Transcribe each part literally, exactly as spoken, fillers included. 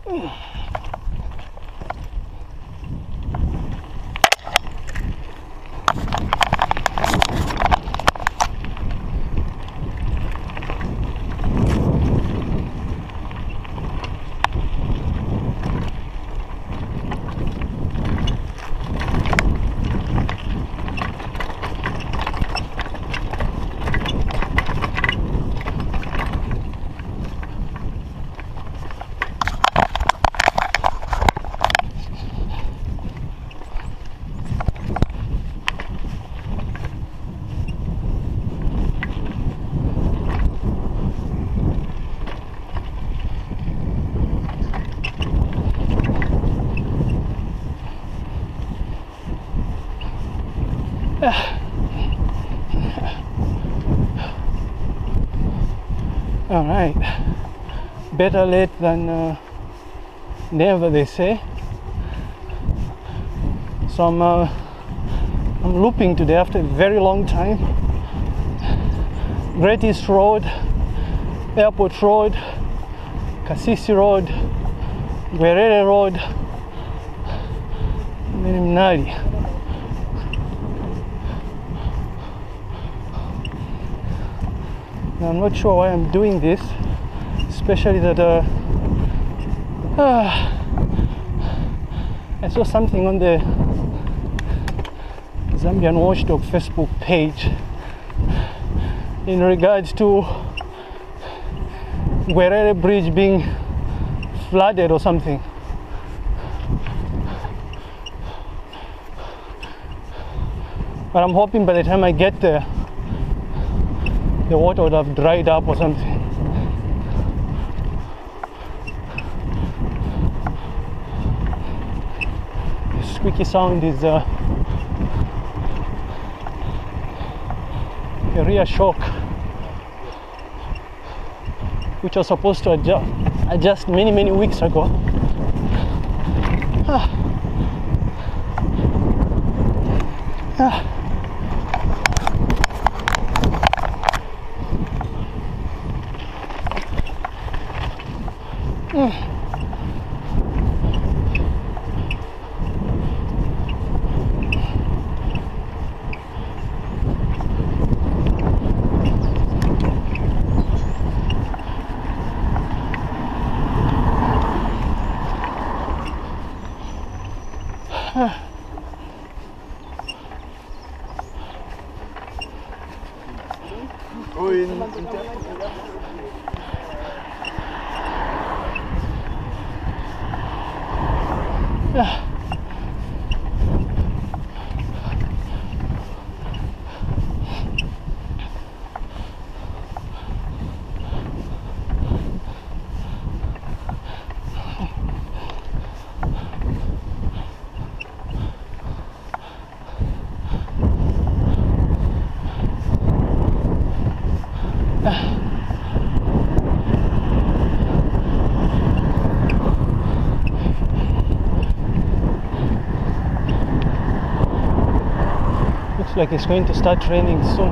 All right, better late than uh, never, they say. So I'm, uh, I'm looping today after a very long time. Great East Road, Airport Road, Kasisi Road, Ngwerere Road, and then Munali. Now, I'm not sure why I'm doing this, especially that uh, uh, I saw something on the Zambian Watchdog Facebook page in regards to Ngwerere Bridge being flooded or something. But I'm hoping by the time I get there, the water would have dried up or something. The squeaky sound is uh, a rear shock, which was supposed to adjust, adjust many, many weeks ago. Ah. Ah. Mm. Looks like it's going to start raining soon.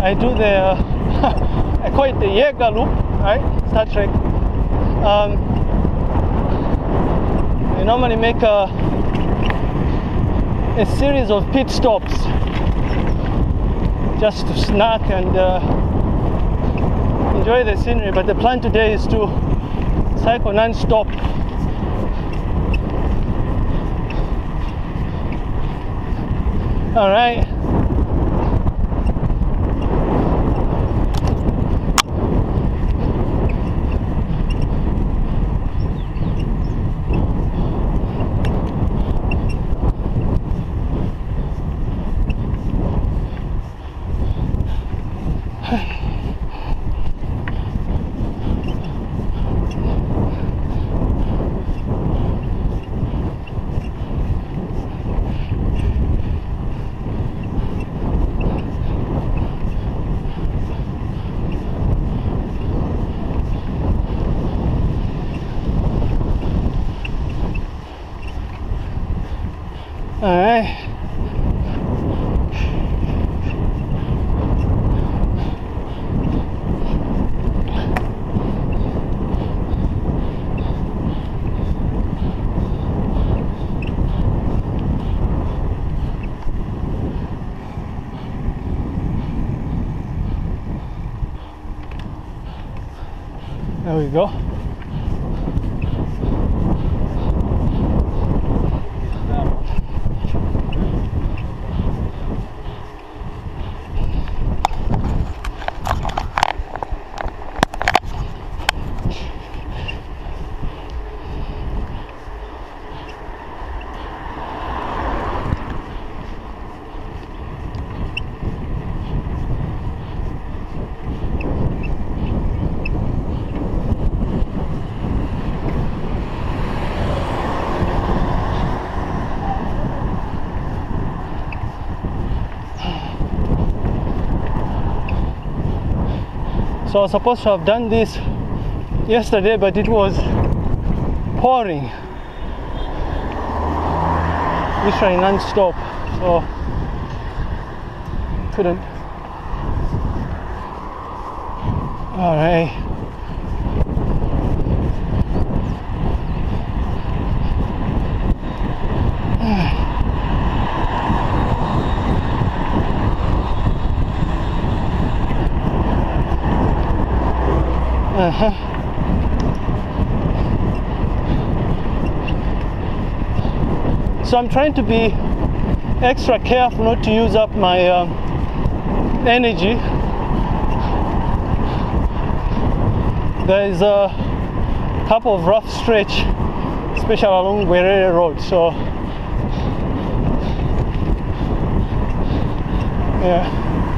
I do the, uh, I call it the Jaeger loop, right? Star Trek. Um, I normally make a, a series of pit stops just to snack and uh, enjoy the scenery, but the plan today is to cycle non-stop. All right. All right. There we go. So I was supposed to have done this yesterday, but it was pouring, literally non-stop, so couldn't. All right. Uh-huh. So I'm trying to be extra careful not to use up my uh, energy. There is a couple of rough stretch, especially along Ngwerere Road. So yeah.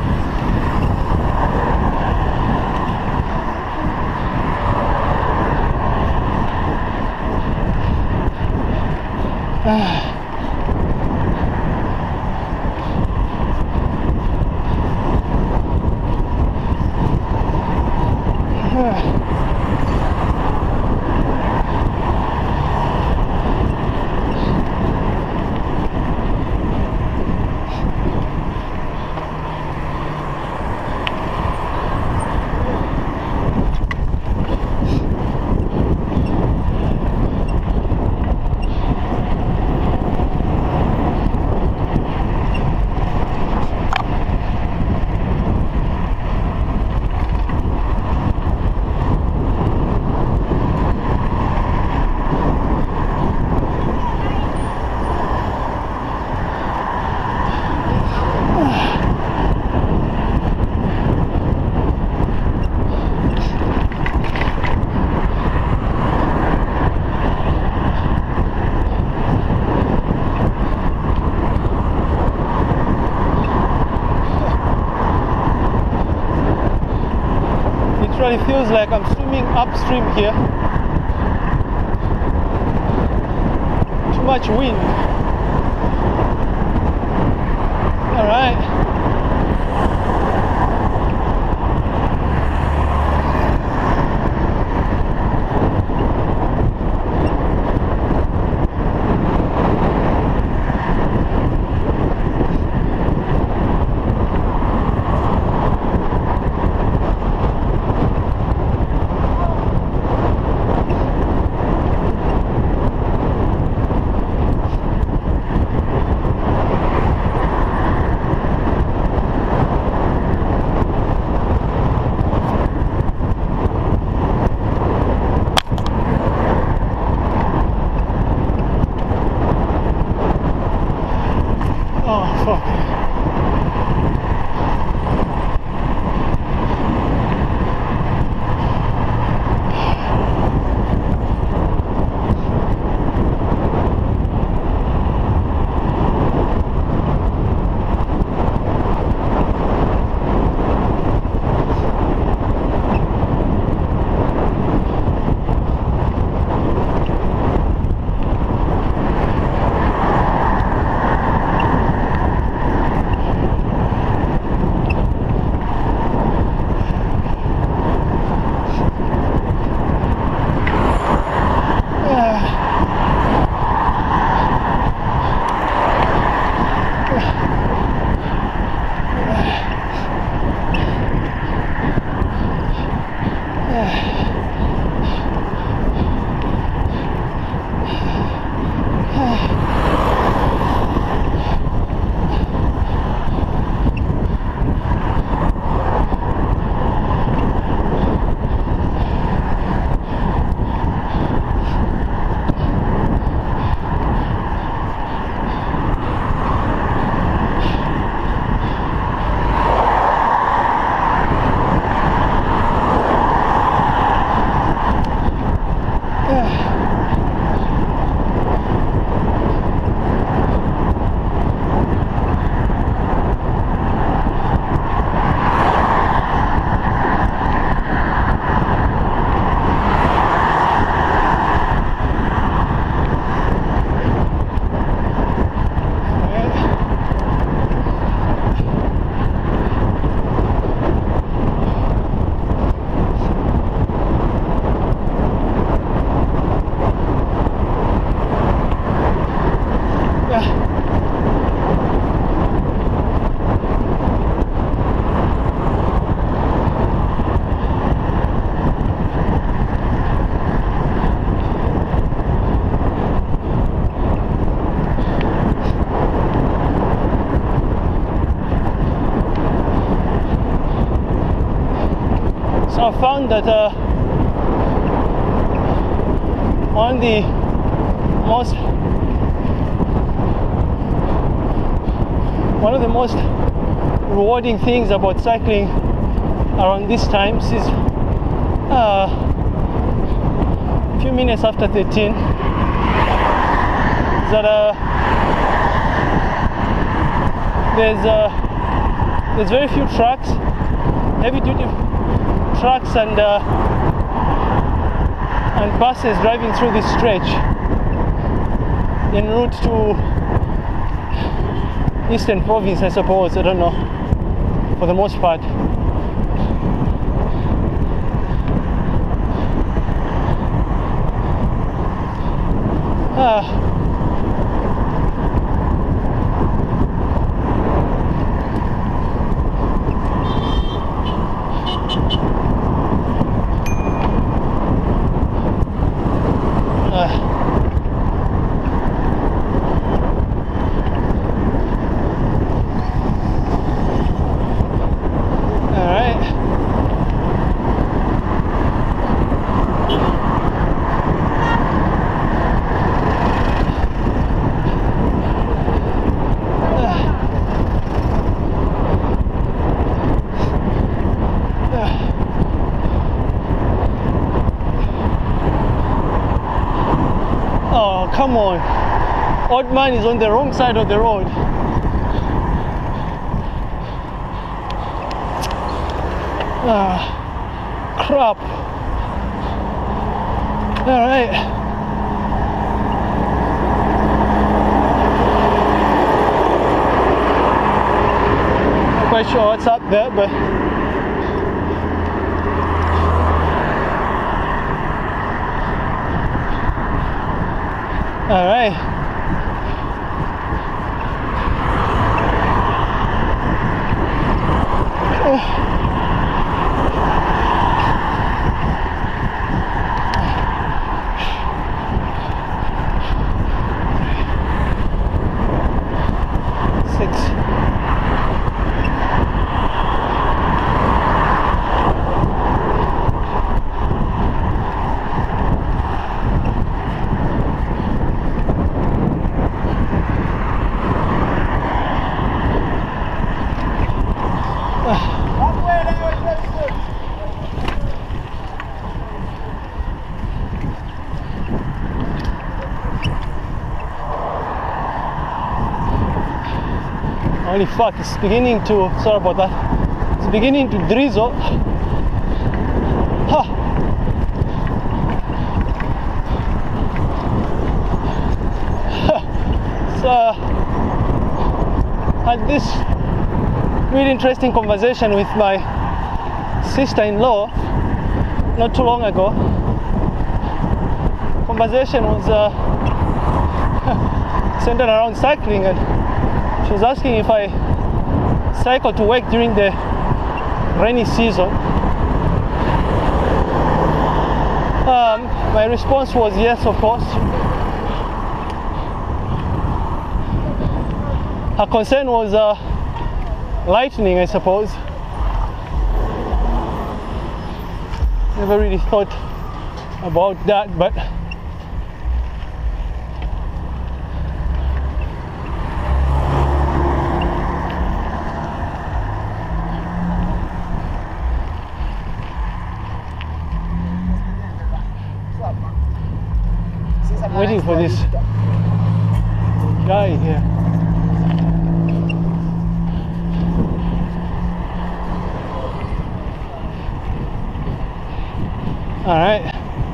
It feels like I'm swimming upstream here. Too much wind. All right. So I found that uh, one of the most one of the most rewarding things about cycling around these times is uh, a few minutes after thirteen is that uh, there's uh, there's very few trucks, heavy duty trucks and uh, and buses driving through this stretch en route to Eastern Province, I suppose. I don't know, for the most part. Ah. Come on, odd man is on the wrong side of the road. Ah, crap. All right. Not quite sure what's up there, but all right. Oh. Six. Holy fuck, it's beginning to, sorry about that, it's beginning to drizzle. Huh. So, I had this really interesting conversation with my sister-in-law not too long ago. Conversation was uh, centered around cycling, and she was asking if I cycle to work during the rainy season. Um, my response was yes, of course. Her concern was uh, lightning, I suppose. Never really thought about that, but waiting for this guy here. All right.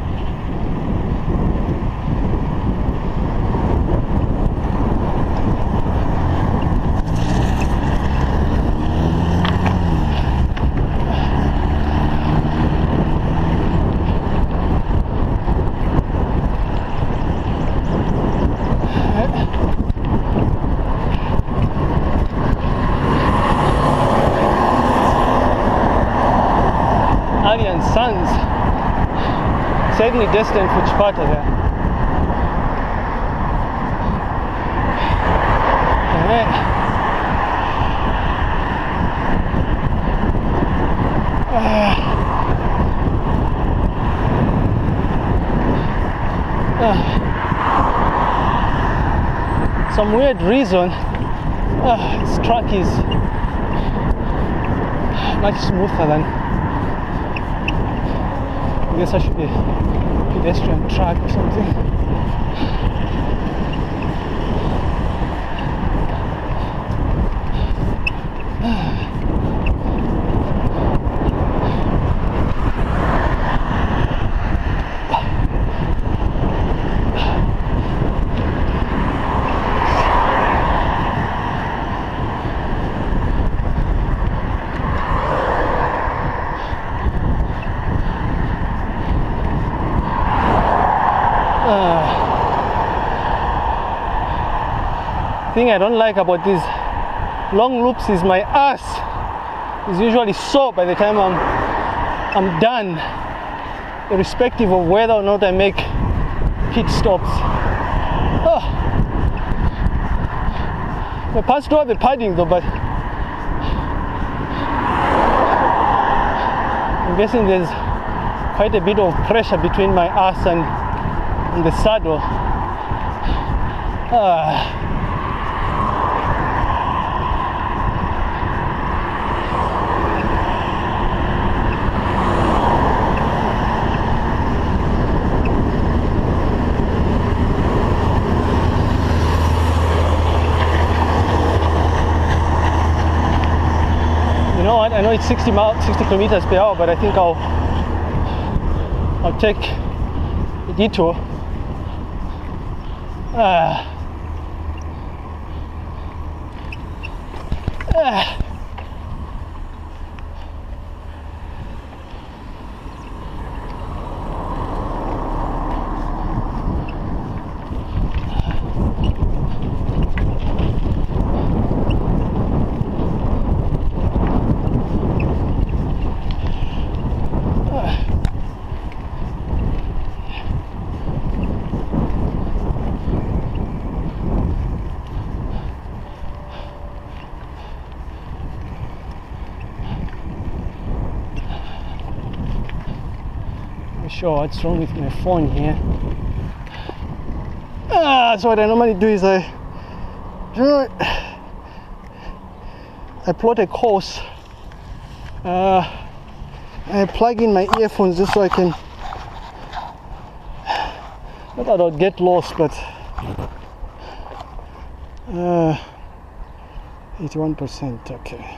Sons, certainly destined for Chipata there. All right. Uh, some weird reason, uh, this track is much smoother than, I guess I should be a pedestrian track or something. Thing I don't like about these long loops is my ass is usually sore by the time I'm I'm done, irrespective of whether or not I make pit stops. Oh. My pants do have a padding though, but I'm guessing there's quite a bit of pressure between my ass and, and the saddle. Ah. I know it's sixty miles, sixty kilometers per hour, but I think I'll I'll take a detour. Ah. Ah. Sure, what's wrong with my phone here? Ah, so what I normally do is I, you know, I plot a course. Uh, I plug in my earphones just so I can. Not that I'll get lost, but uh, eighty-one percent. Okay.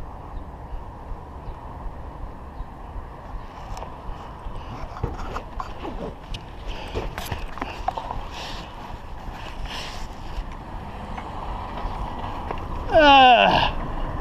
Ah.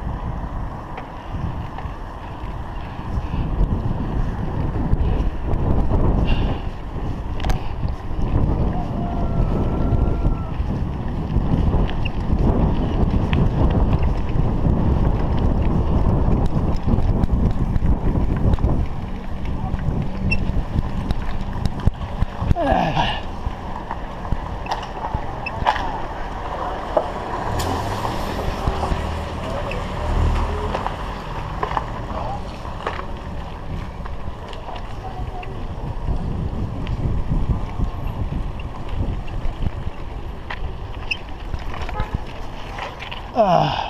Ah.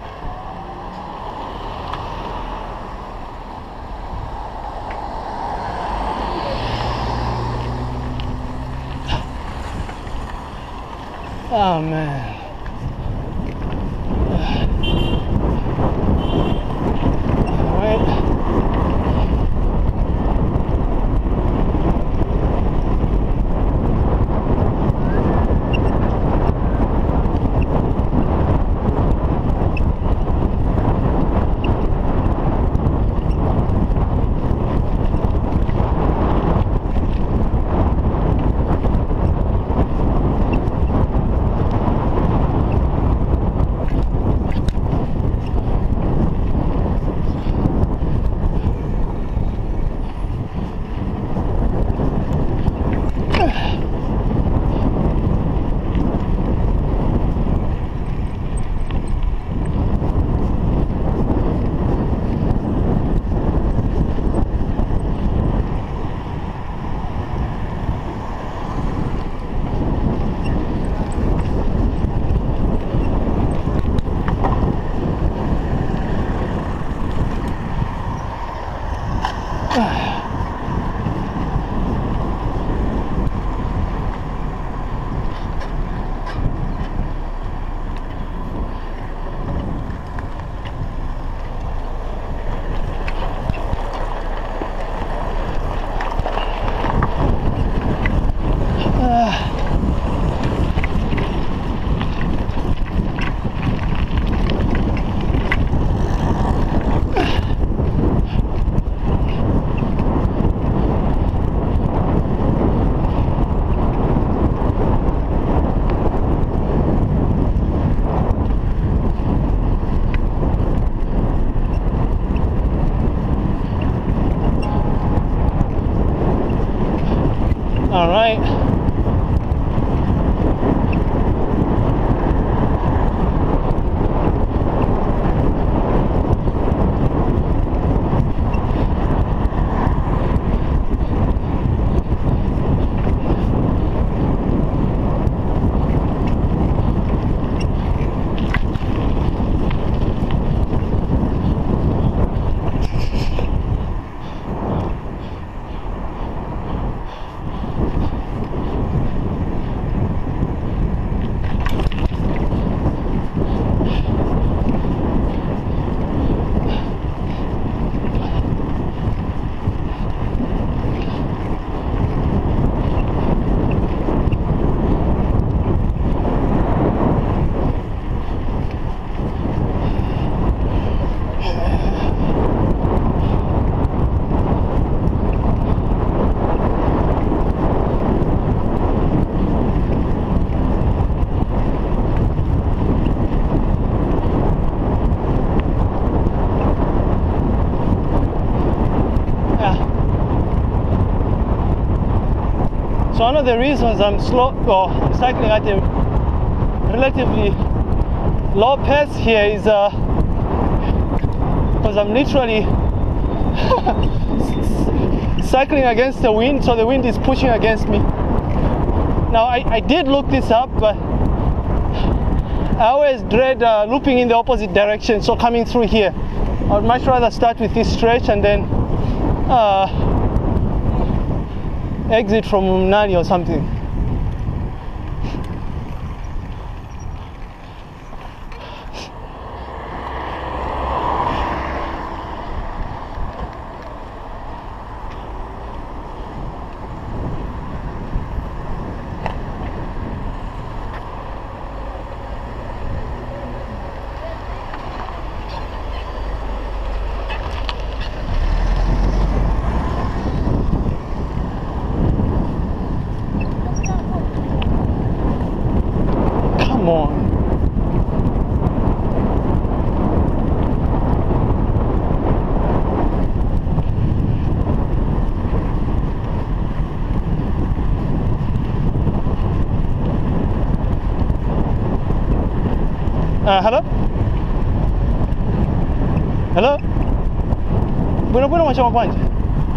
Oh man. All right. All right. So one of the reasons I'm slow or I'm cycling at a relatively low pace here is uh, because I'm literally cycling against the wind, so the wind is pushing against me. Now I, I did look this up, but I always dread uh, looping in the opposite direction, so coming through here. I would much rather start with this stretch and then uh, exit from Munali or something. Uh, hello? Hello? Bueno, bueno, macam apa aja?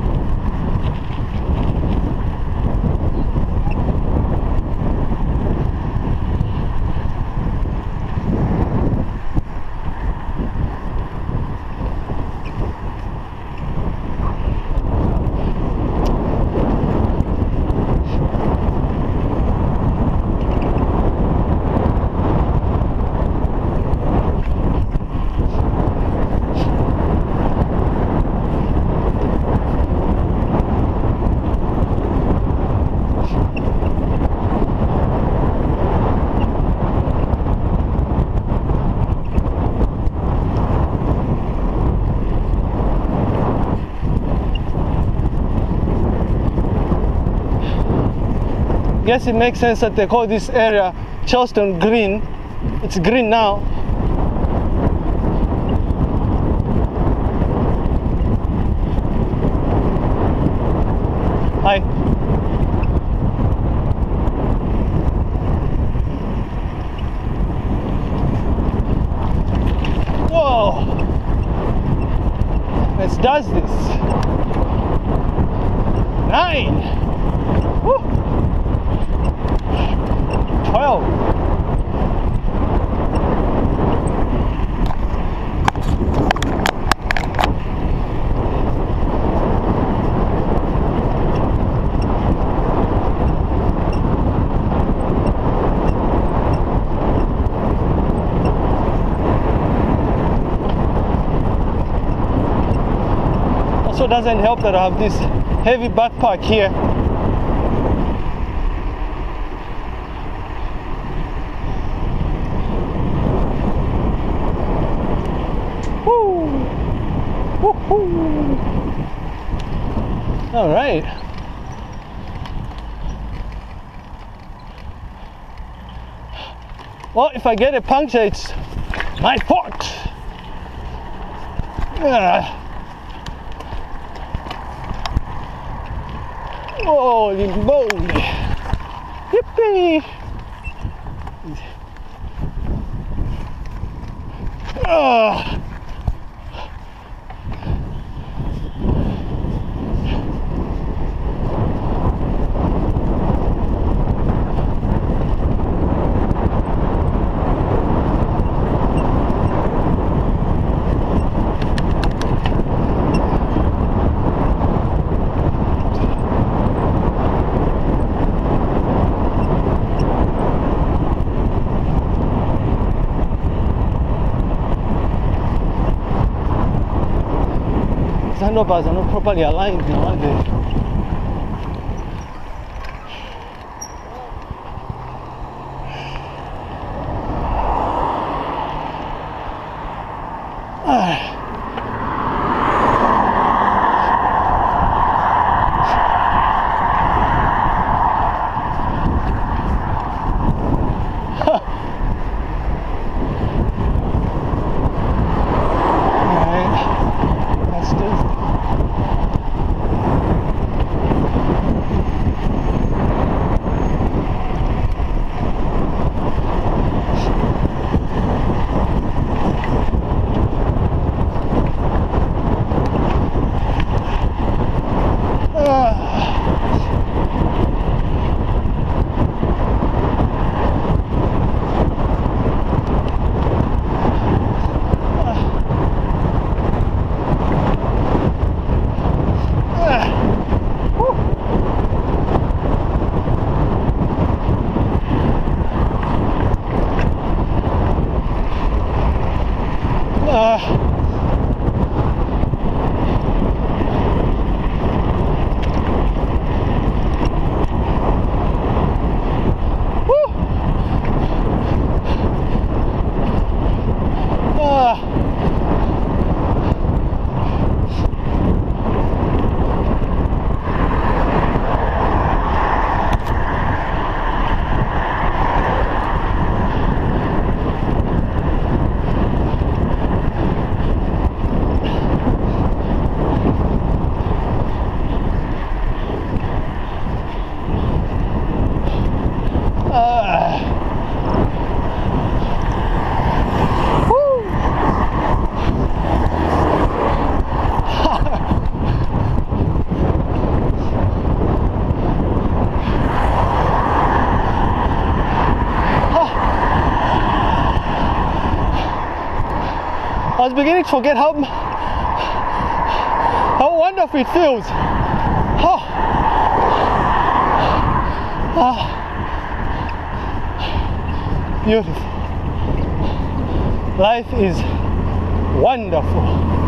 Guess it makes sense that they call this area Chelstone green. It's green now. Hi. Whoa. Let's does this. Nine. Woo. twelve. Also doesn't help that I have this heavy backpack here. All right. Well, if I get a puncture, it's my fault. Yeah. Holy moly! Yippee! Ah! Handlebars are not properly aligned now, are they? Ah. I was beginning to forget how how wonderful it feels. Oh. Oh. Beautiful. Life is wonderful.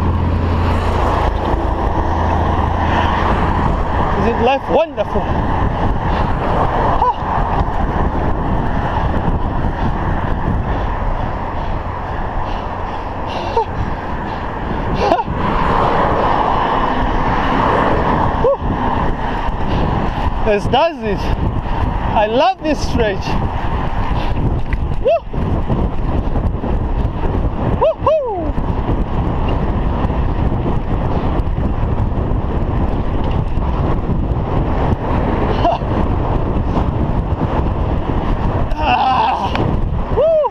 Isn't life wonderful? Oh. This does it. I love this stretch. Woo! Woohoo! Ah! Woo!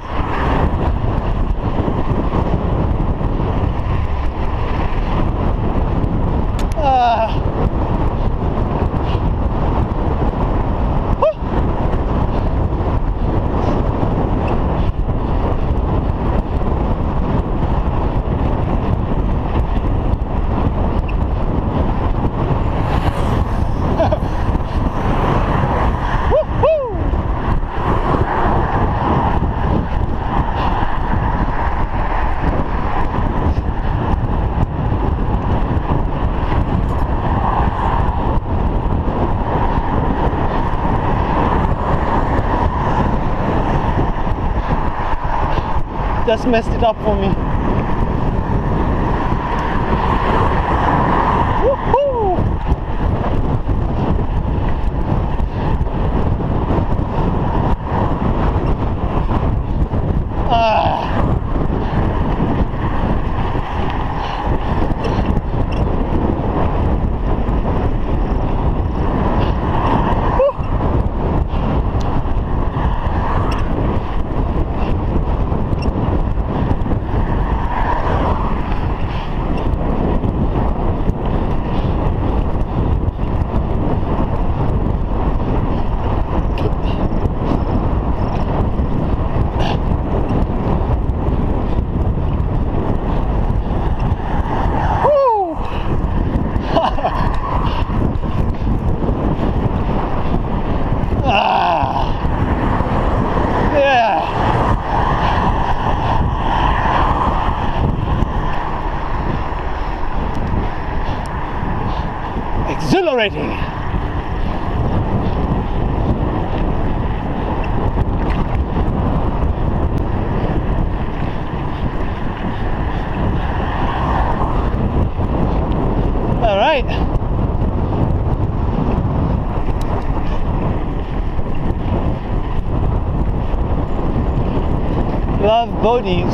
Ah! Just messed it up for me. Woohoo! Ah. exhilarating. All right. Love bodies.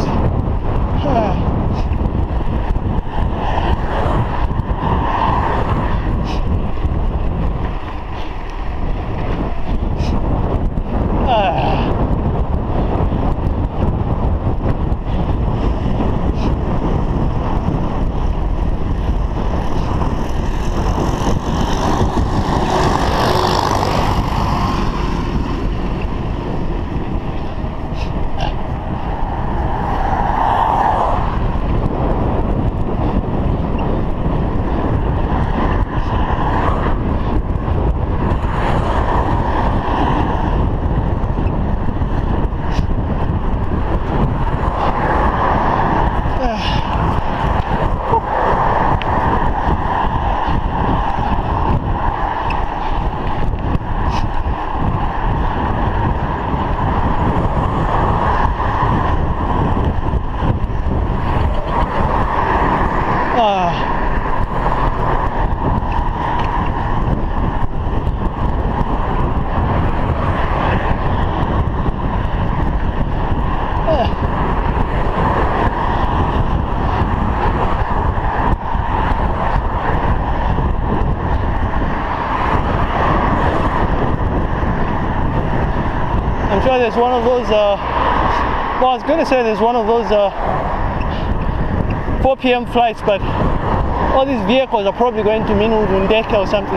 I'm sure there's one of those, uh, well, I was going to say there's one of those uh, four P M flights, but all these vehicles are probably going to Munali or something.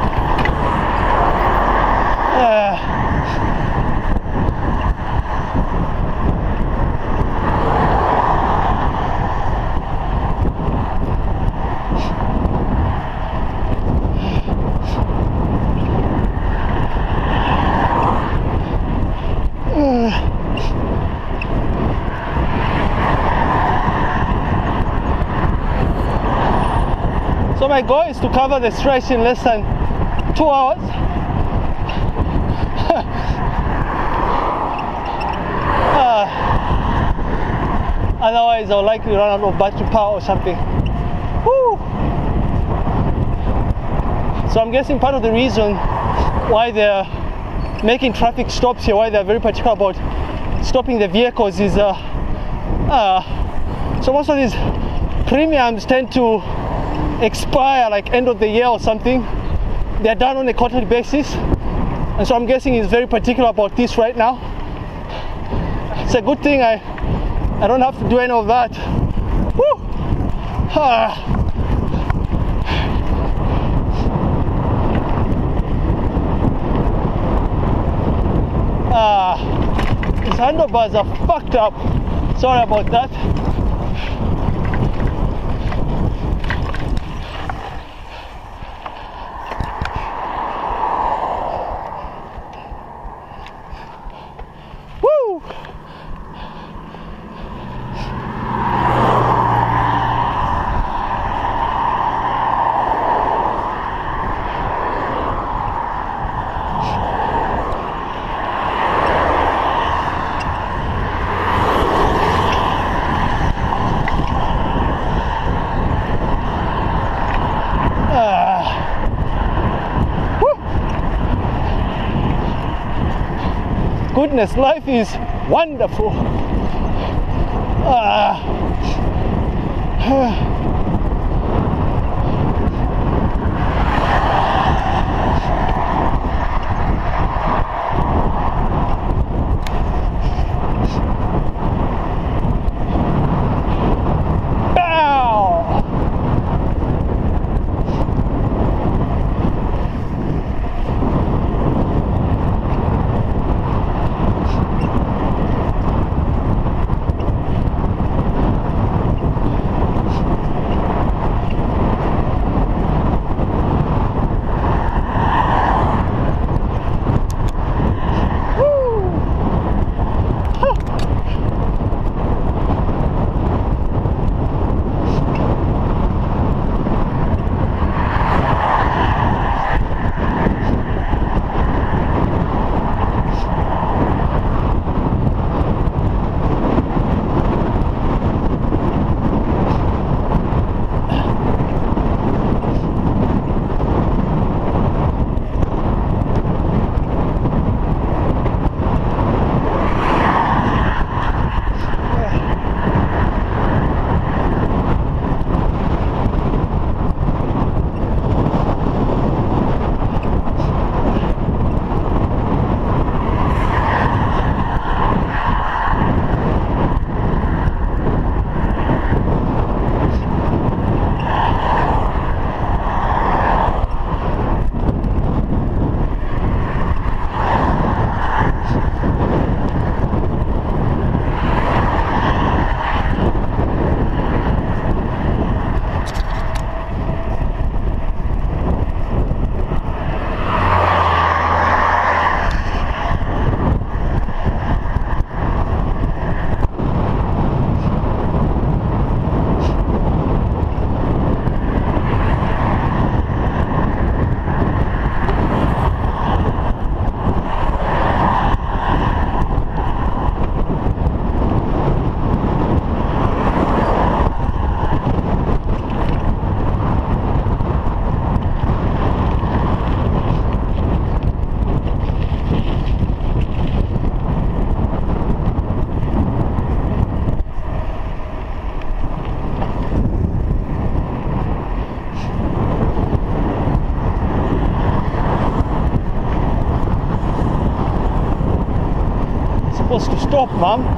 Uh, So my goal is to cover the stretch in less than two hours. uh, otherwise I'll likely run out of battery power or something. Woo. So I'm guessing part of the reason why they're making traffic stops here, why they're very particular about stopping the vehicles is uh, uh, so most of these premiums tend to expire like end of the year or something. They're done on a quarterly basis, and so I'm guessing he's very particular about this right now. It's a good thing I I don't have to do any of that. Woo! Ah. Ah, his handlebars are fucked up. Sorry about that. Goodness, life is wonderful. Ah. stop, man.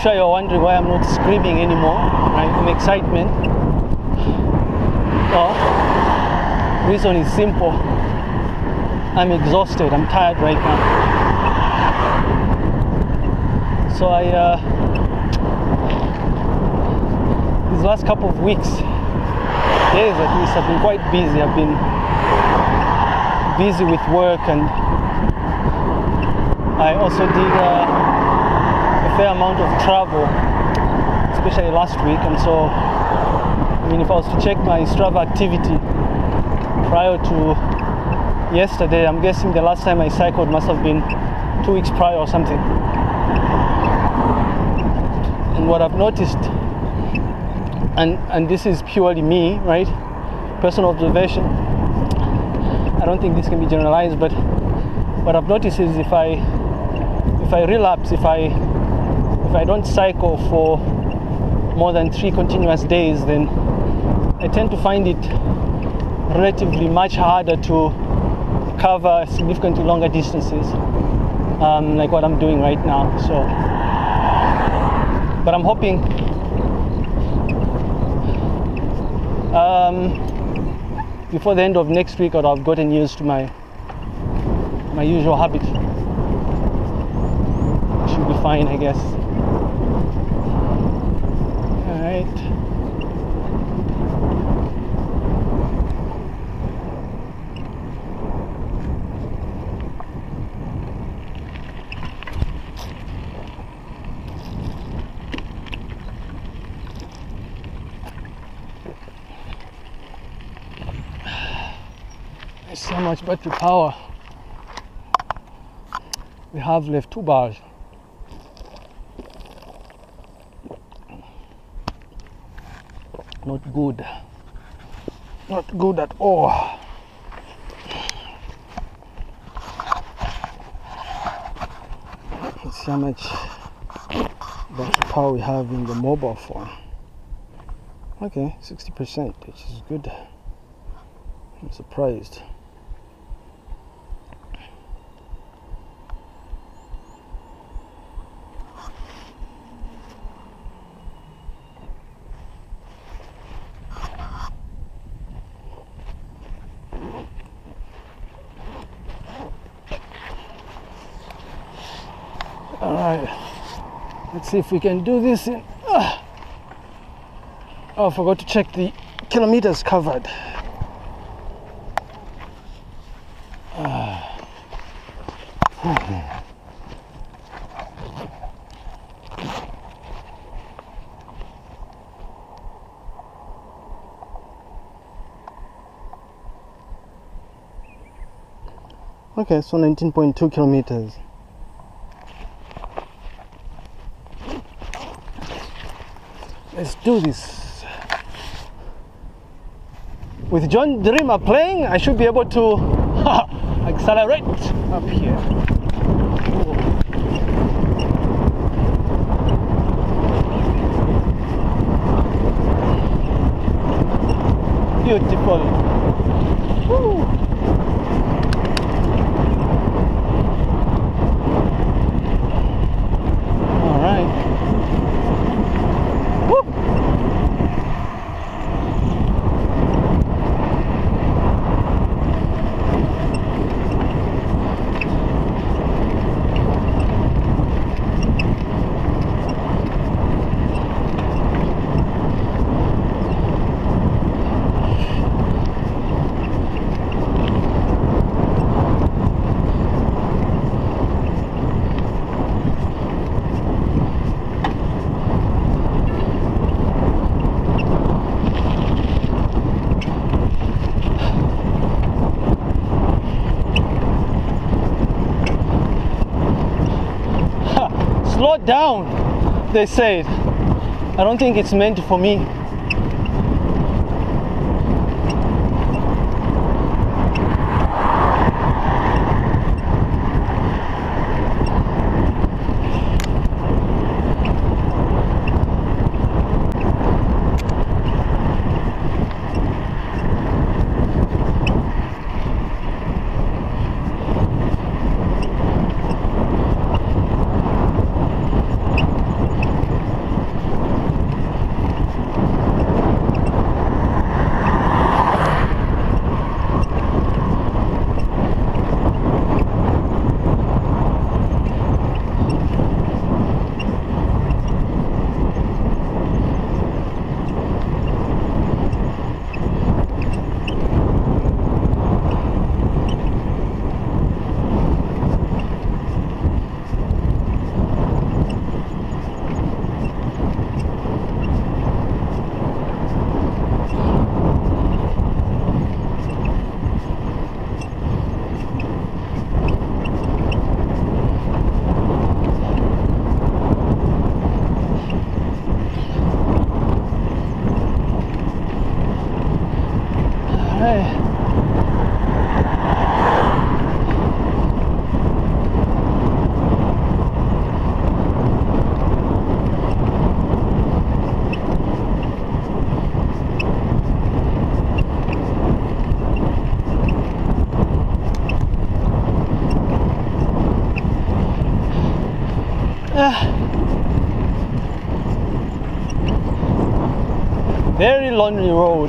sure you're wondering why I'm not screaming anymore, right, in excitement. Well, the reason is simple. I'm exhausted, I'm tired right now. So I, uh, these last couple of weeks, days at least, I've been quite busy. I've been busy with work, and I also did uh, a fair amount of travel, especially last week. And so, I mean, if I was to check my Strava activity prior to yesterday, I'm guessing the last time I cycled must have been two weeks prior or something. And what I've noticed, and and this is purely me, right, personal observation, I don't think this can be generalized, but what I've noticed is if I if I relapse, if I if I don't cycle for more than three continuous days, then I tend to find it relatively much harder to cover significantly longer distances, um, like what I'm doing right now. So, but I'm hoping um, before the end of next week, I'll have gotten used to my my usual habit. Should be fine, I guess. All right. So much battery power we have left. Two bars. Not good, not good at all. Let's see how much battery power we have in the mobile phone. Okay, sixty percent, which is good. I'm surprised. All right, let's see if we can do this in, uh, oh, I forgot to check the kilometers covered. Uh, hmm. Okay, so nineteen point two kilometers. Let's do this. With John Dreamer playing, I should be able to accelerate up here. Ooh. Beautiful. Woo. All right. Slow down, they said. I don't think it's meant for me. Hey. Very lonely road.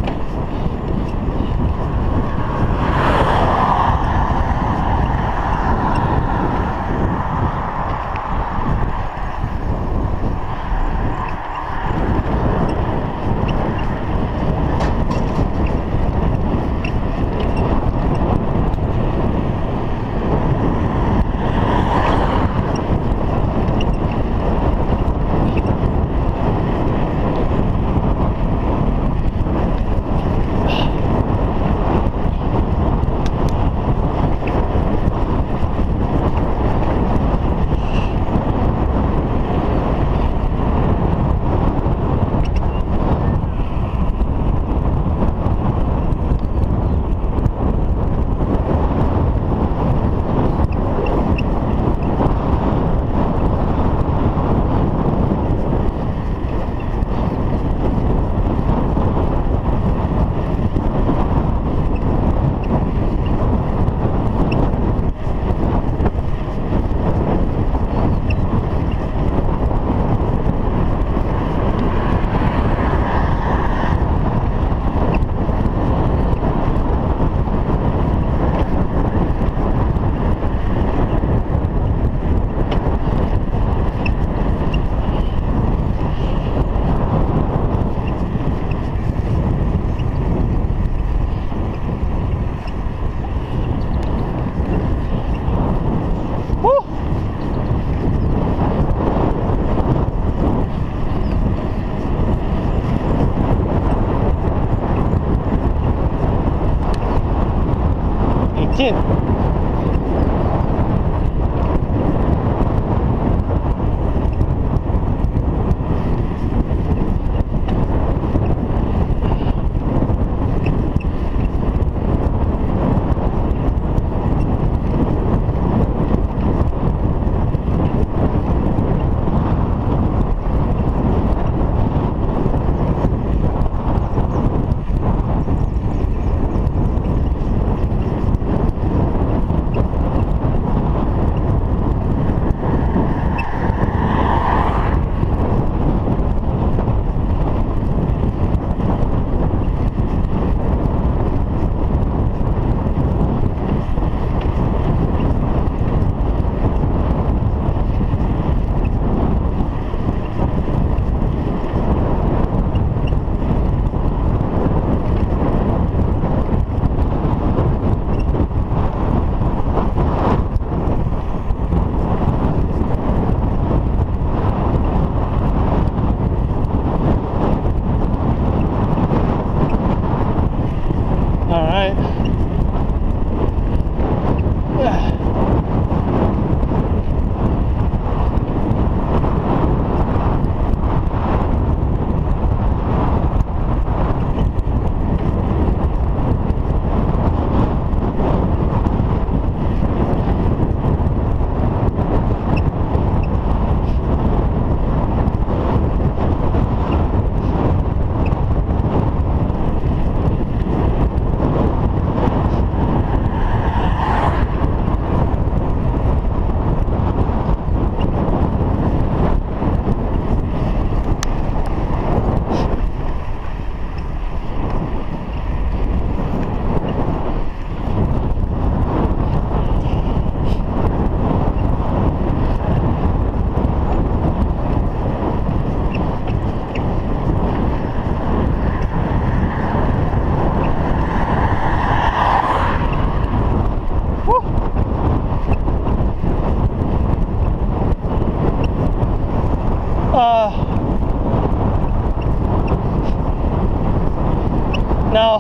Now,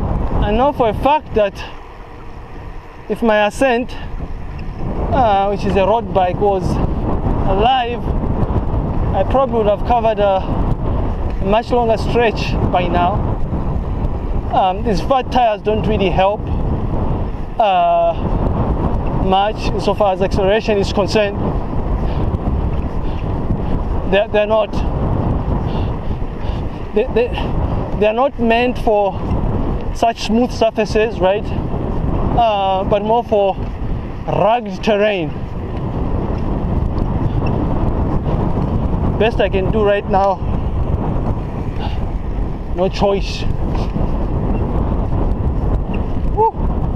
I know for a fact that if my Ascent, uh, which is a road bike, was alive, I probably would have covered a, a much longer stretch by now. Um, these fat tires don't really help uh, much so far as acceleration is concerned. They're, they're not they, they, they're not meant for such smooth surfaces, right? Uh, but more for rugged terrain. Best I can do right now, no choice. Woo.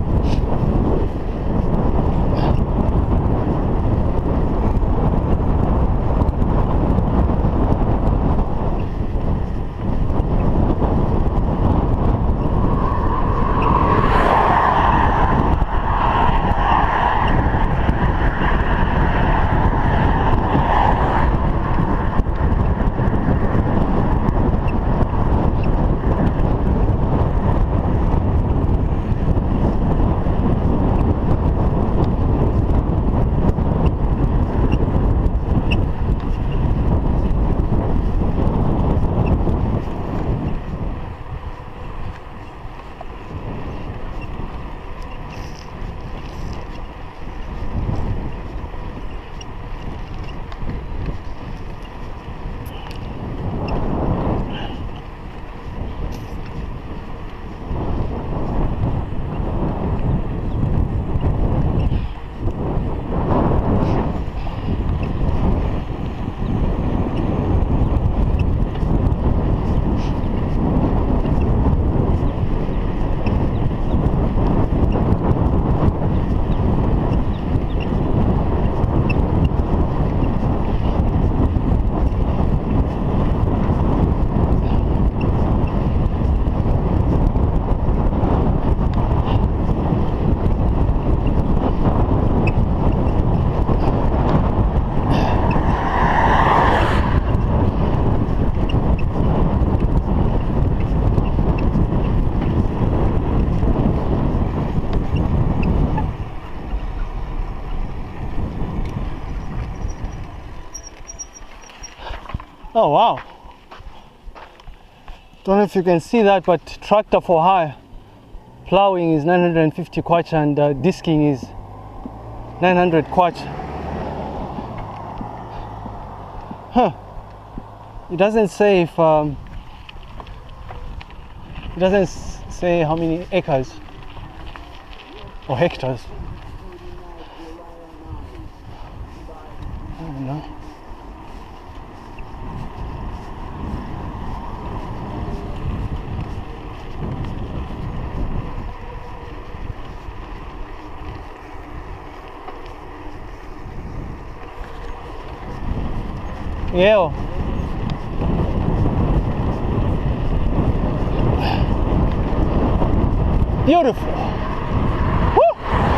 Oh wow, don't know if you can see that, but tractor for hire plowing is nine hundred fifty kwacha and uh, disking is nine hundred kwacha. Huh, it doesn't say if um, it doesn't s say how many acres or hectares. I don't know. Yeah. Beautiful. Woo!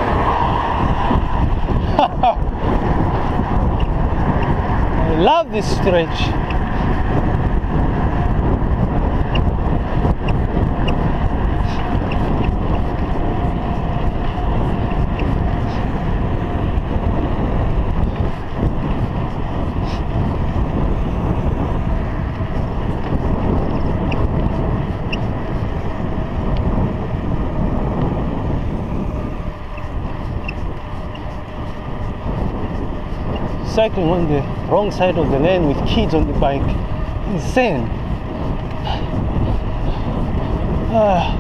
I love this stretch. Cycling on the wrong side of the lane with kids on the bike, insane. Uh,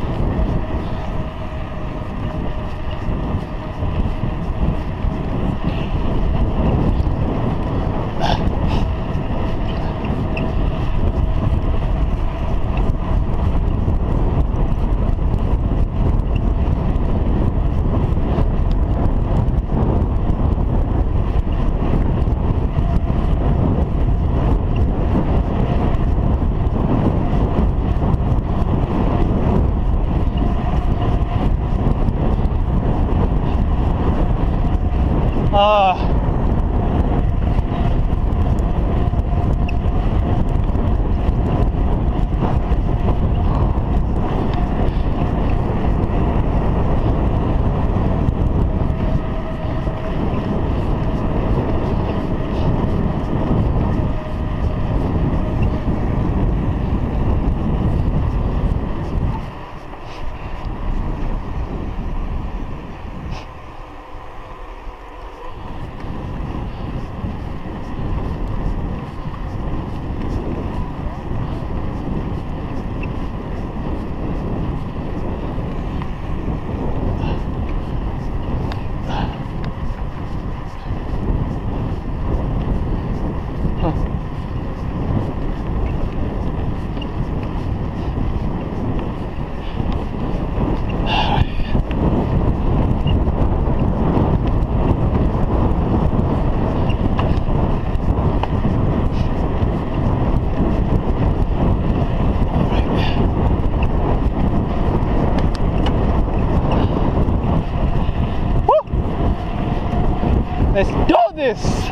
Yes.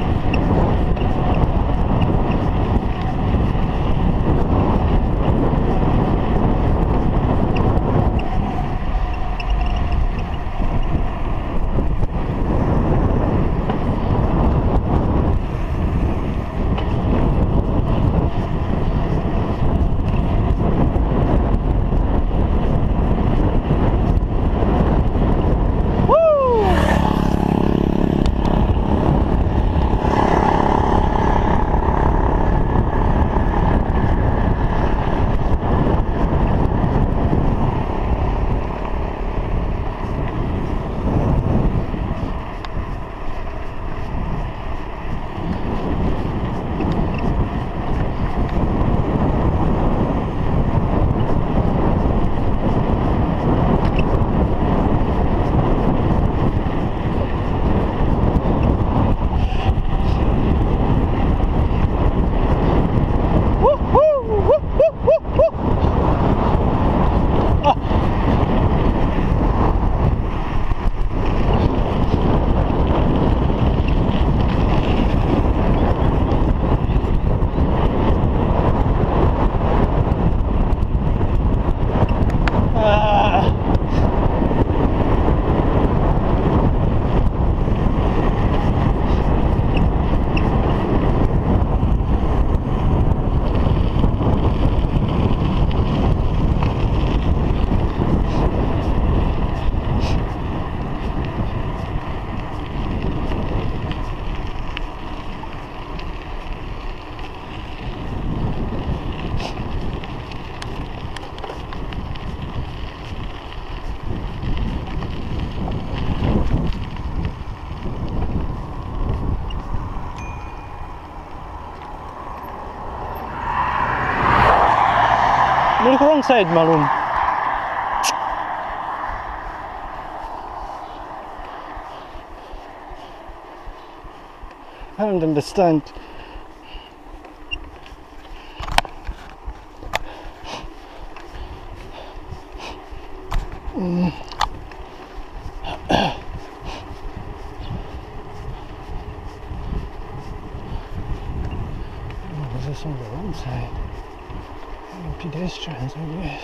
Look wrong side, Malum. I don't understand. Mm. Oh, is this on the wrong side? Pedestrians, I guess.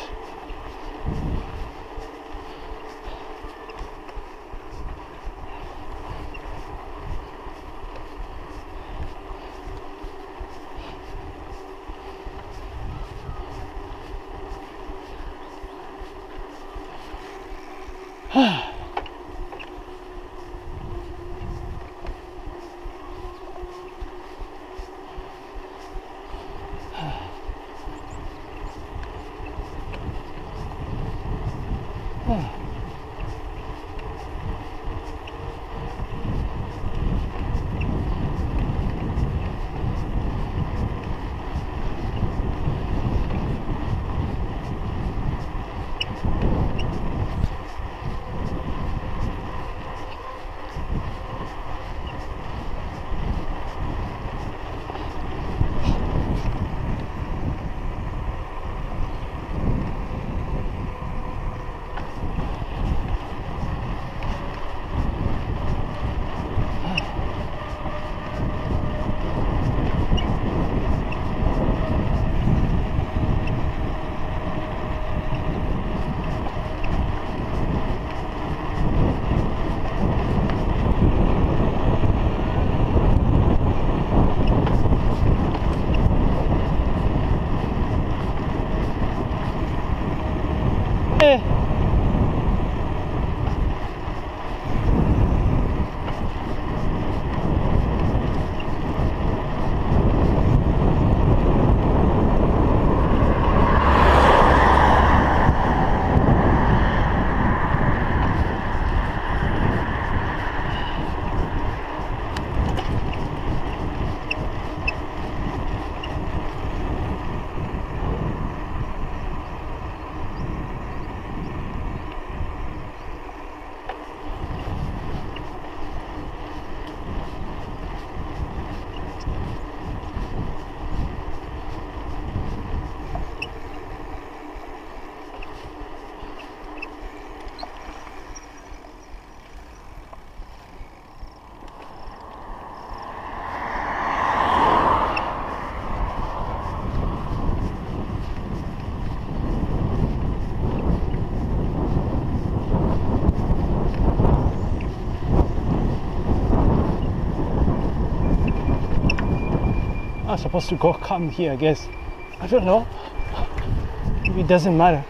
I'm supposed to go come here, I guess. I don't know. Maybe it doesn't matter.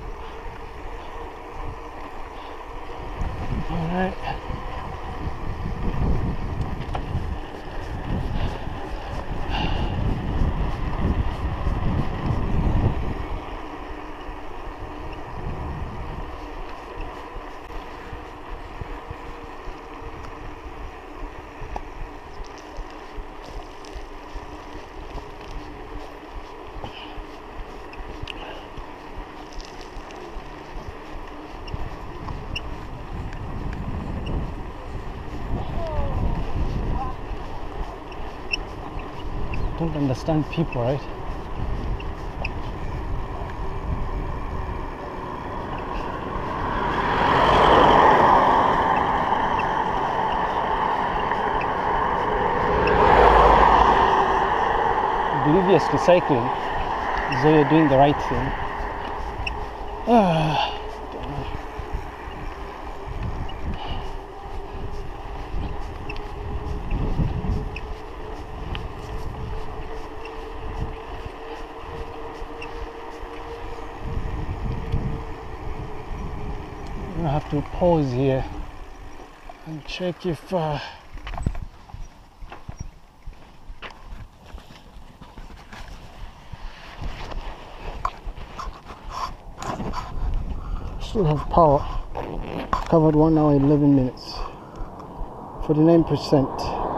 All right. Don't understand people, right? Oblivious to cycling, as though you're doing the right thing. Ah. I have to pause here and check if uh, still have power. Covered one hour eleven minutes, forty-nine percent.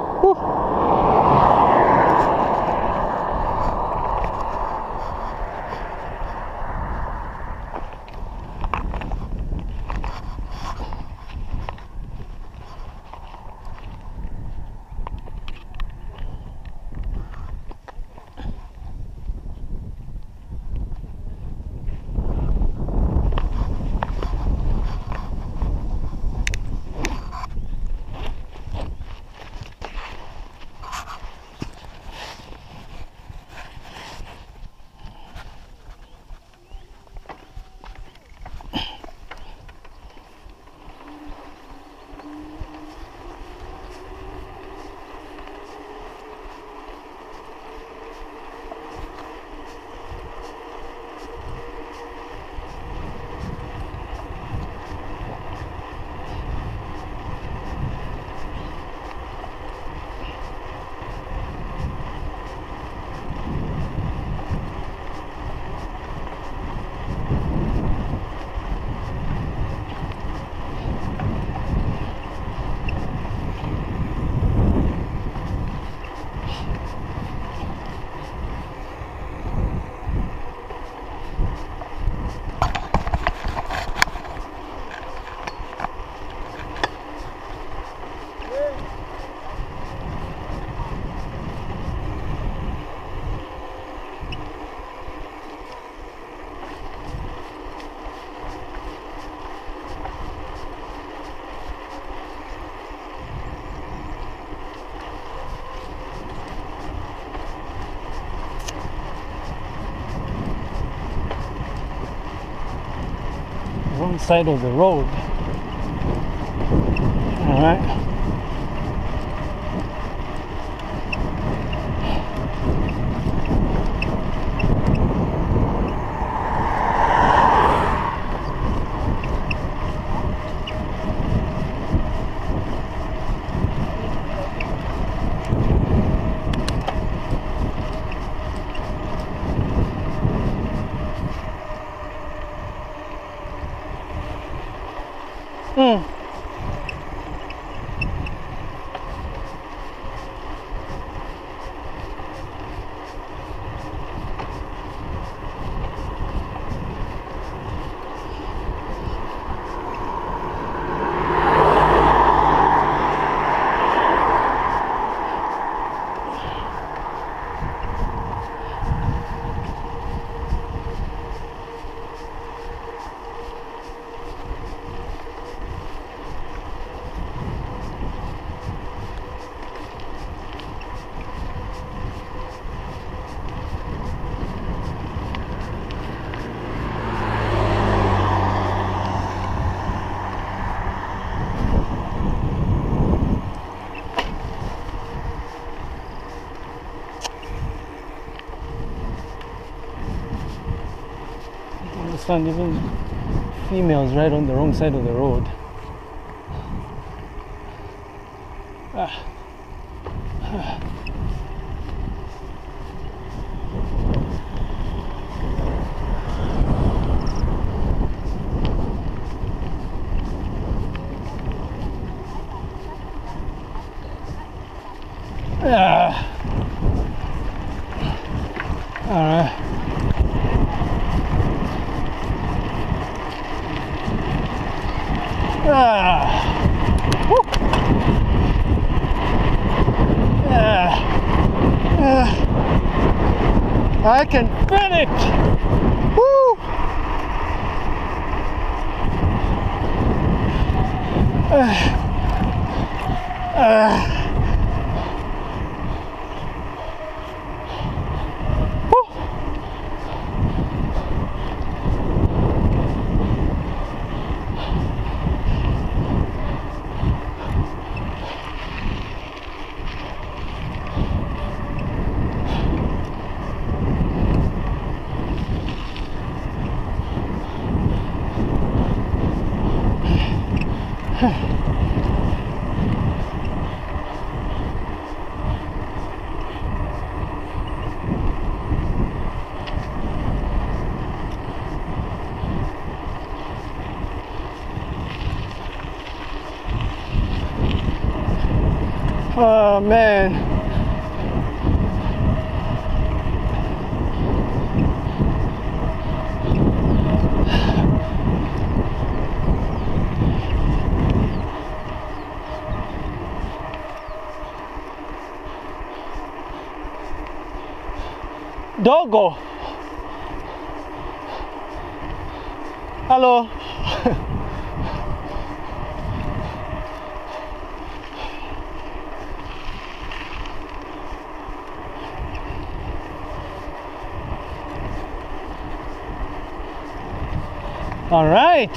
Wrong side of the road. All right. Hmm. understand, even females ride on the wrong side of the road. Ah. Ah. Ah. All right. Ah. Woo. Ah. Ah. I can feel it. Woo. Ah. Ah. Oh man. Doggo. Hello. All right.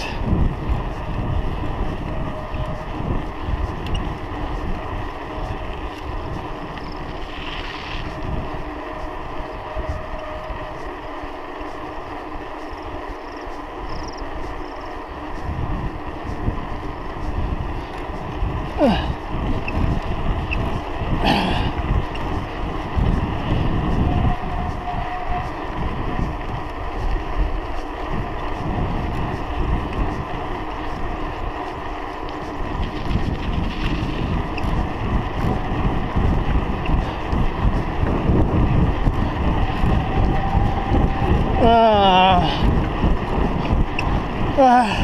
Ah. Ah.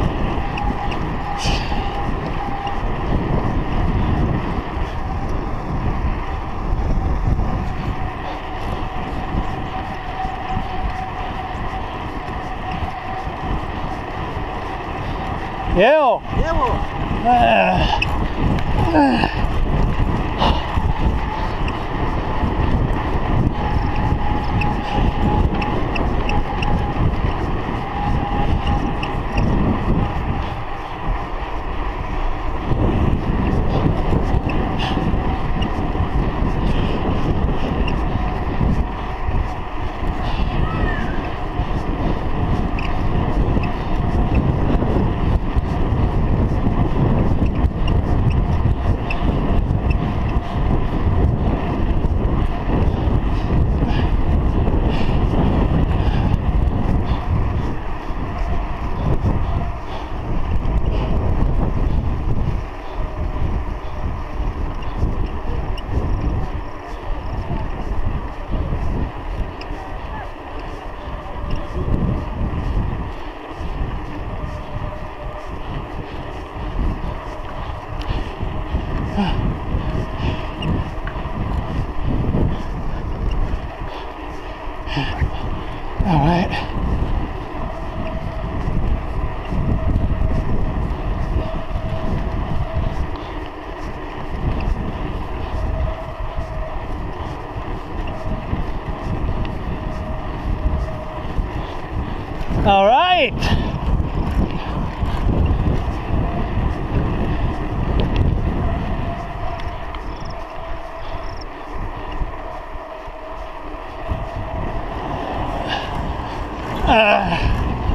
Yeo. Yeo. Ah. Ah. All right. All right. Uh.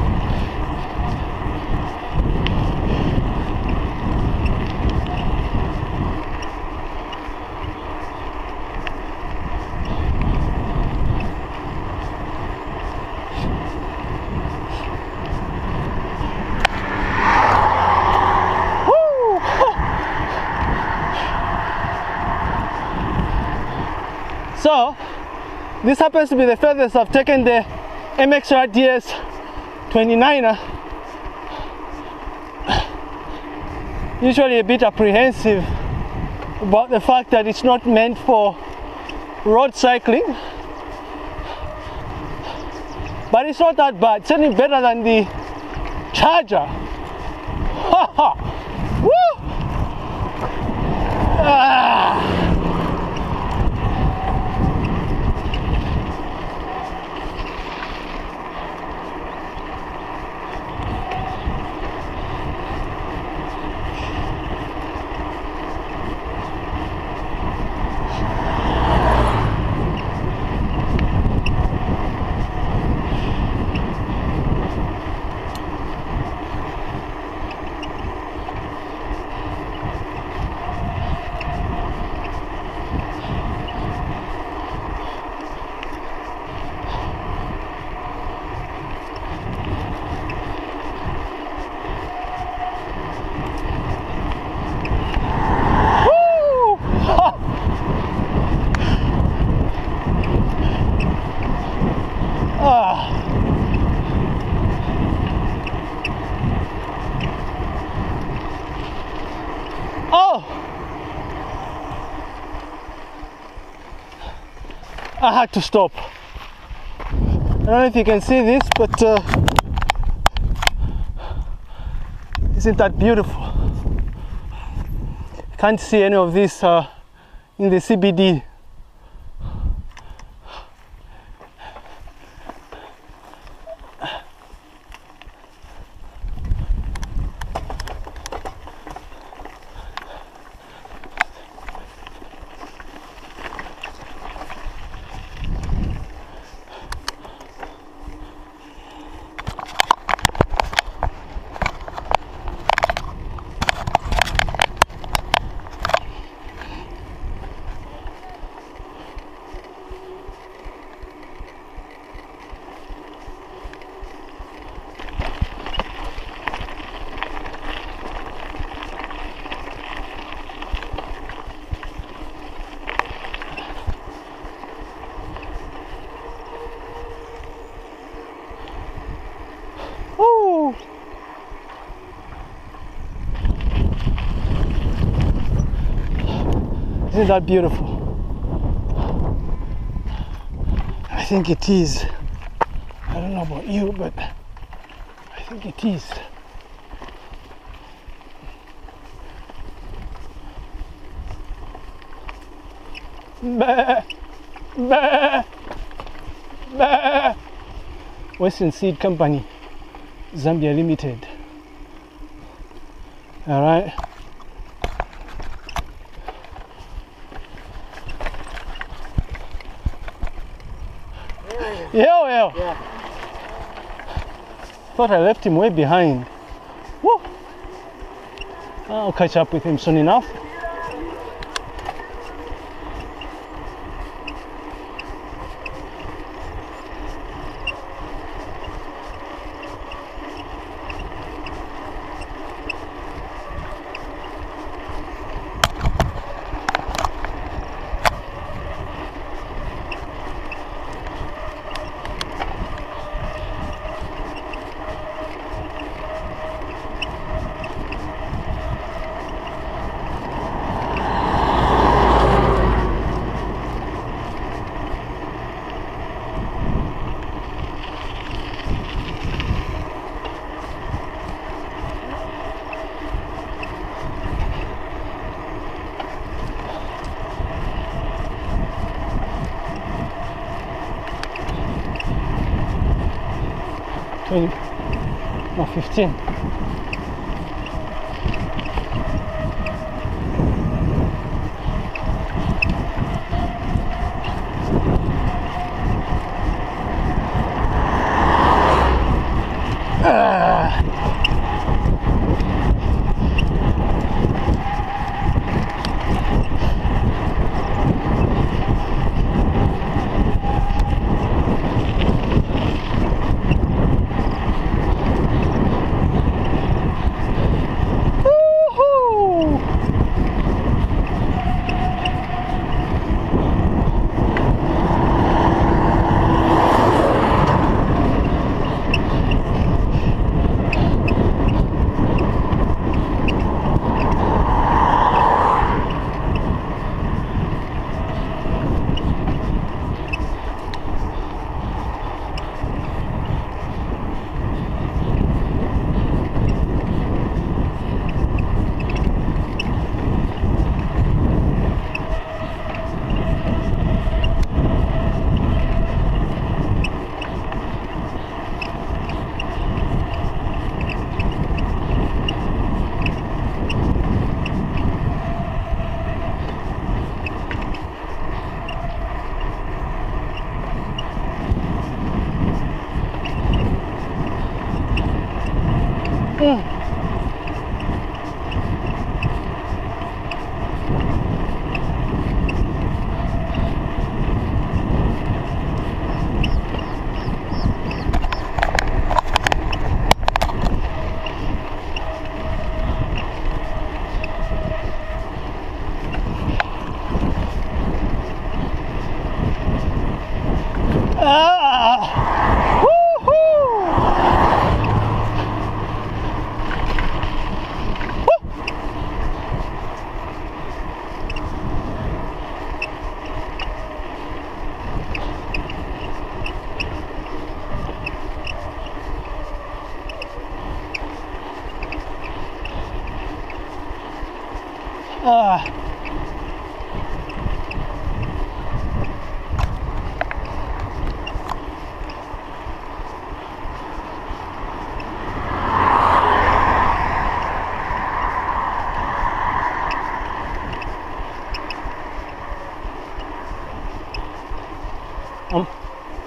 So this happens to be the furthest I've taken the M X R D S twenty-niner. Usually a bit apprehensive about the fact that it's not meant for road cycling, but it's not that bad. It's certainly better than the Charger. Woo! Ah. I had to stop. I don't know if you can see this, but uh, isn't that beautiful? Can't see any of this uh, in the C B D. Isn't that beautiful? I think it is. I don't know about you, but I think it is. Bah, bah, bah. Western Seed Company, Zambia Limited. All right. Yeah, well. Yeah. Thought I left him way behind. Woo. I'll catch up with him soon enough. twenty, no, fifteen. Ah. Mm. Ah. Um.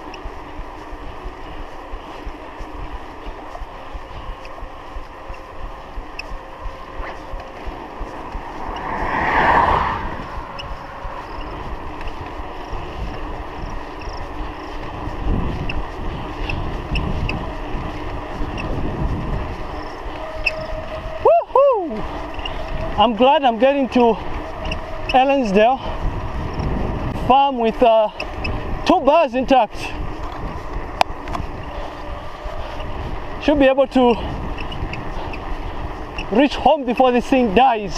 I'm glad I'm getting to Ellensdale farm with uh, two bars intact. Should be able to reach home before this thing dies.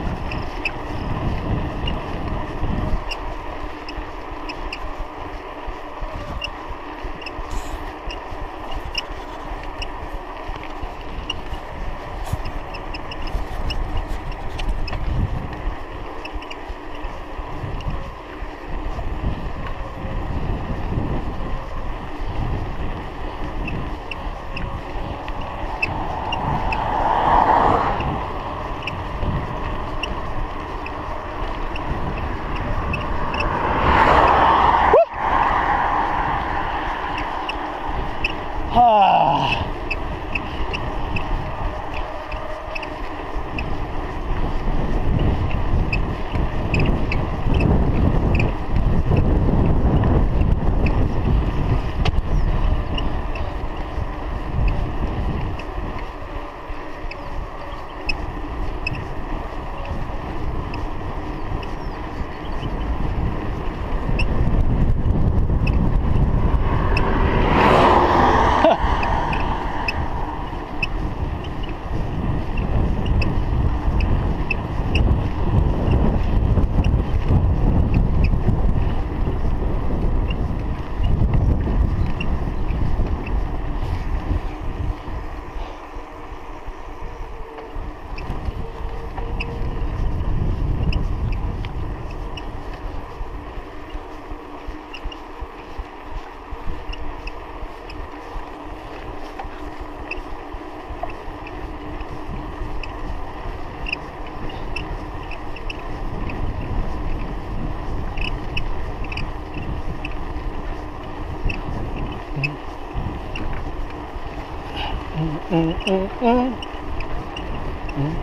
Mm, mm, mm. Mm.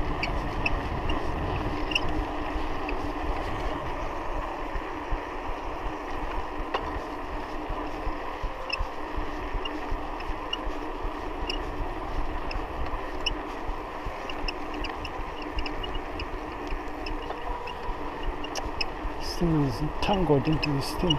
This thing is entangled into this thing.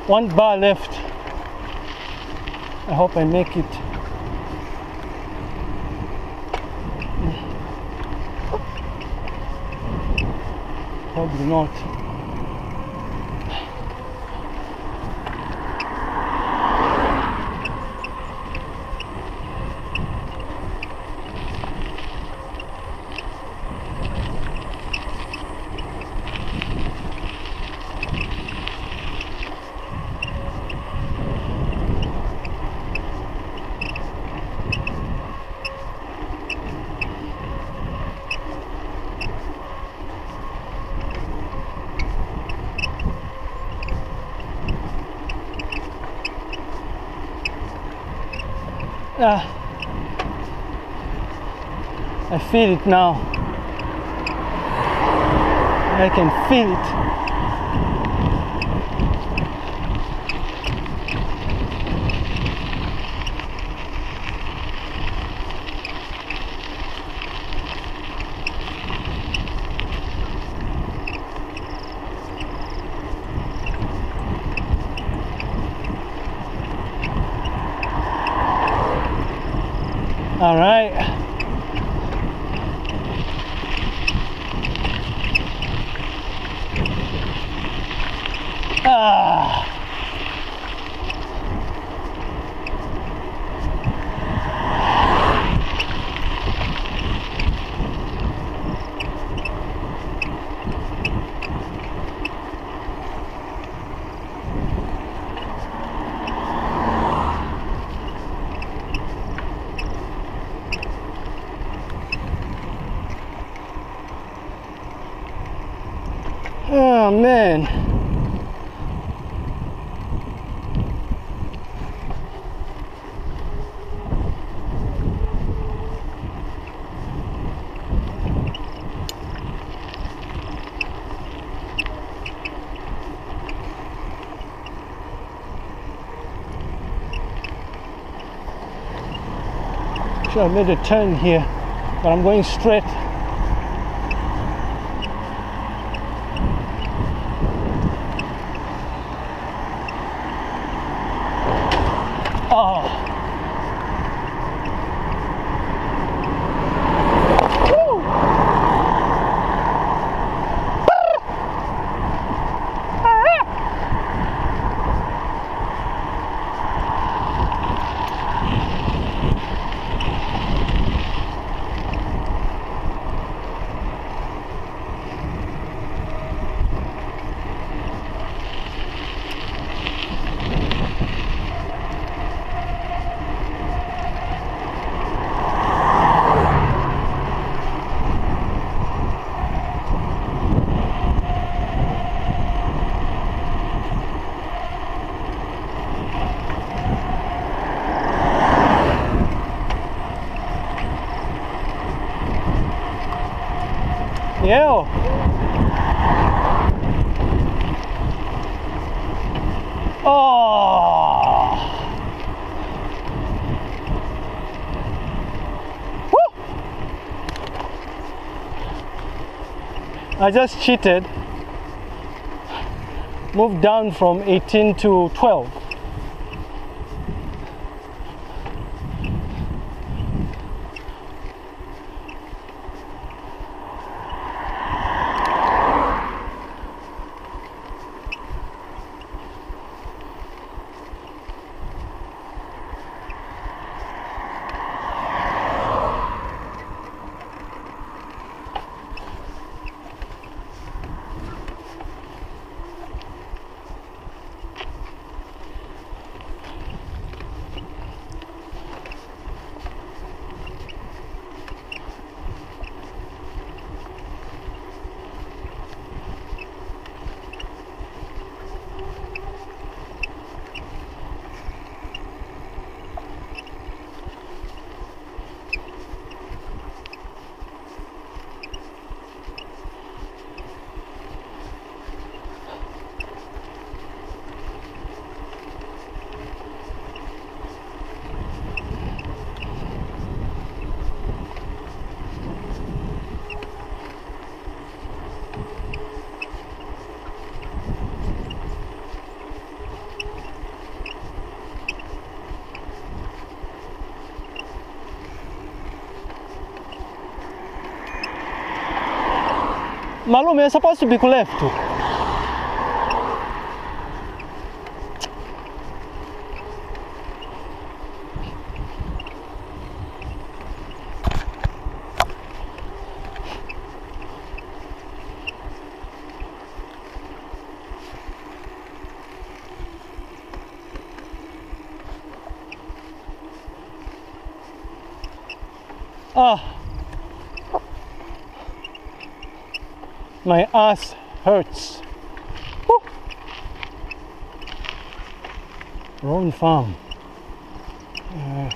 One bar left. I hope I make it. Probably not. Ah, I feel it now. I can feel it. All right. Ah. Oh man. Sure, I made a turn here, but I'm going straight. Oh. Woo. Yeah. Oh. Woo. I just cheated. Moved down from eighteen to twelve. Malume, you're supposed to be left. Ah, my ass hurts. Woo. Wrong farm. Uh,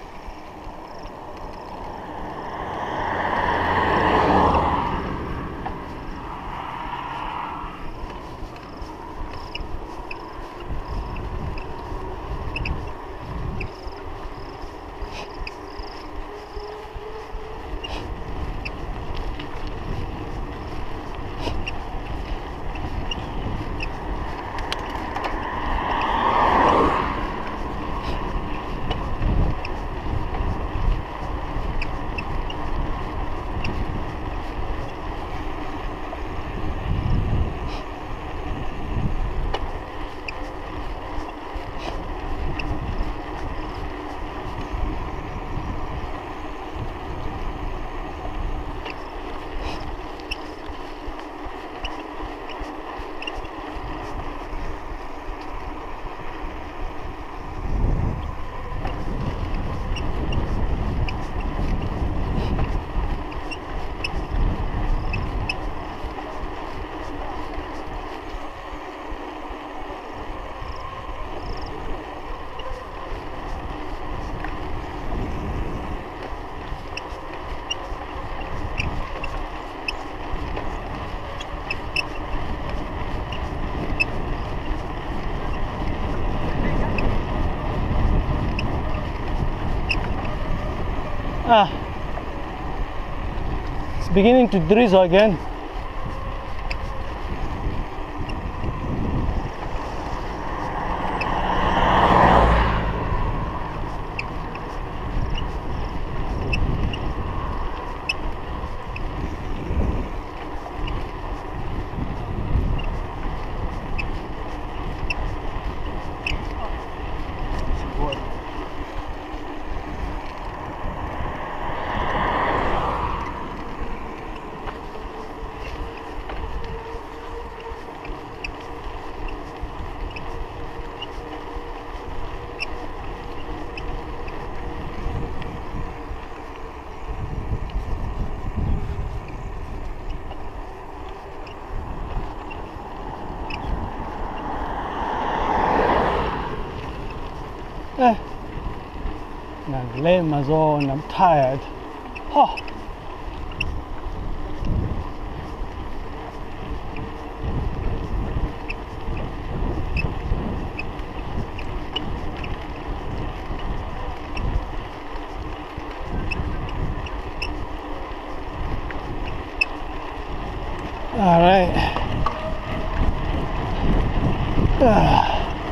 Ah, it's beginning to drizzle again. Eh, I'm lame as all and I'm tired. Oh. All right. Ah.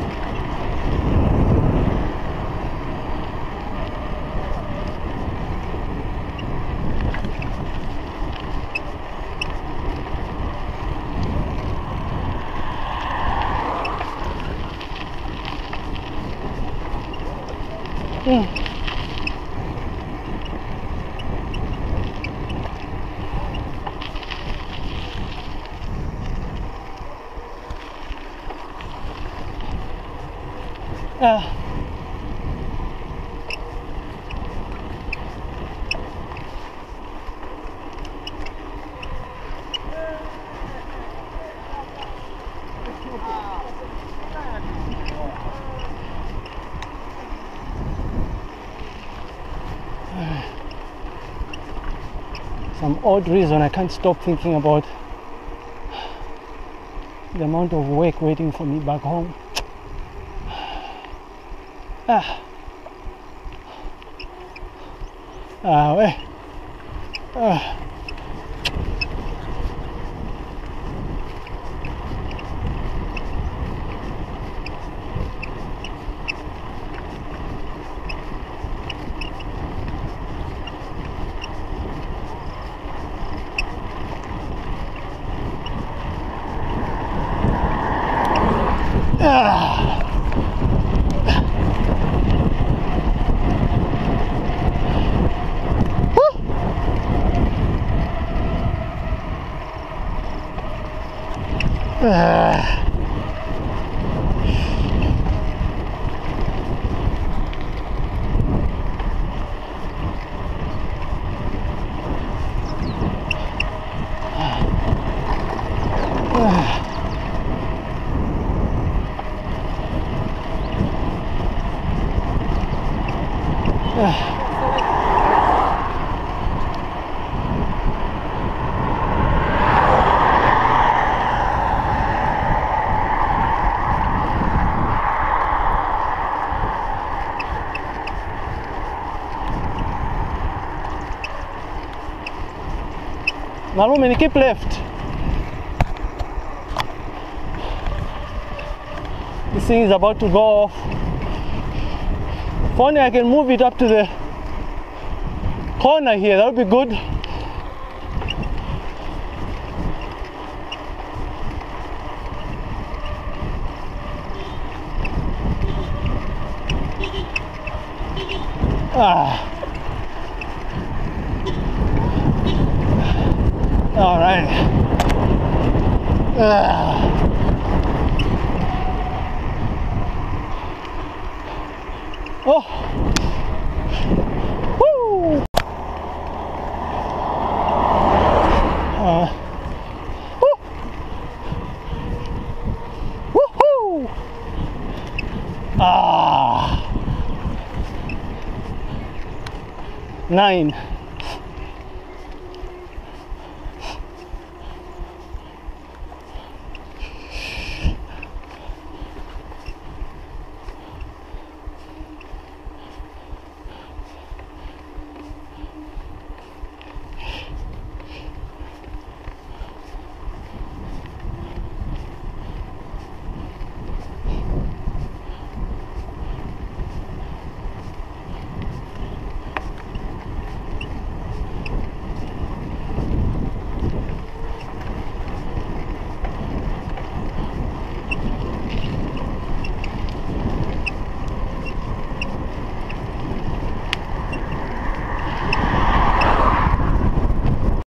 Mm. Ah. Some odd reason I can't stop thinking about the amount of work waiting for me back home. Ah, ah, wait. Ah. Ah. Malume, keep left. This thing is about to go off. If only I can move it up to the corner here, that would be good. Ah. All right. Ah. Oh. Woo. Uh. Woo. Woohoo. Ah. Nine.